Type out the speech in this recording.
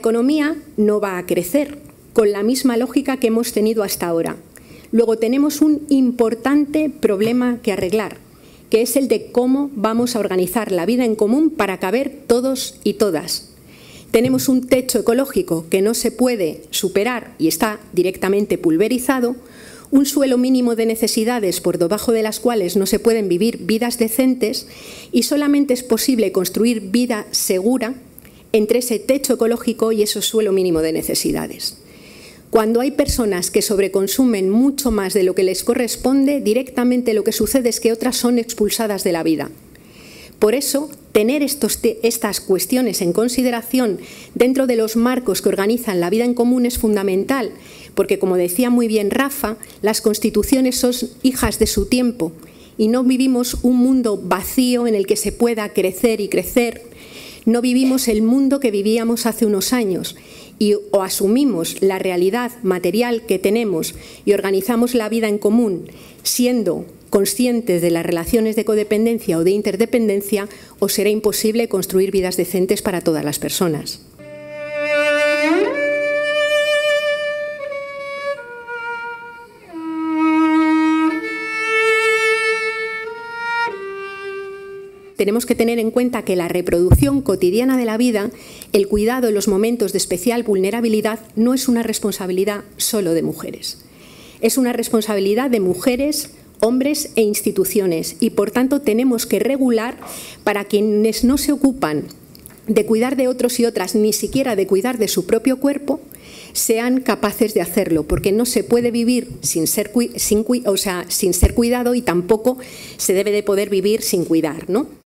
economía no va a crecer con la misma lógica que hemos tenido hasta ahora. Luego tenemos un importante problema que arreglar, que es el de cómo vamos a organizar la vida en común para caber todos y todas. Tenemos un techo ecológico que no se puede superar y está directamente pulverizado, un suelo mínimo de necesidades por debajo de las cuales no se pueden vivir vidas decentes y solamente es posible construir vida segura entre ese techo ecológico y ese suelo mínimo de necesidades. Cuando hay personas que sobreconsumen mucho más de lo que les corresponde, directamente lo que sucede es que otras son expulsadas de la vida. Por eso, tener estas cuestiones en consideración dentro de los marcos que organizan la vida en común es fundamental, porque, como decía muy bien Rafa, las constituciones son hijas de su tiempo y no vivimos un mundo vacío en el que se pueda crecer y crecer. No vivimos el mundo que vivíamos hace unos años y o asumimos la realidad material que tenemos y organizamos la vida en común siendo conscientes de las relaciones de codependencia o de interdependencia, o será imposible construir vidas decentes para todas las personas. Tenemos que tener en cuenta que la reproducción cotidiana de la vida, el cuidado en los momentos de especial vulnerabilidad, no es una responsabilidad solo de mujeres. Es una responsabilidad de mujeres, hombres e instituciones y, por tanto, tenemos que regular para quienes no se ocupan de cuidar de otros y otras, ni siquiera de cuidar de su propio cuerpo, sean capaces de hacerlo, porque no se puede vivir sin ser cuidado y tampoco se debe de poder vivir sin cuidar, ¿no?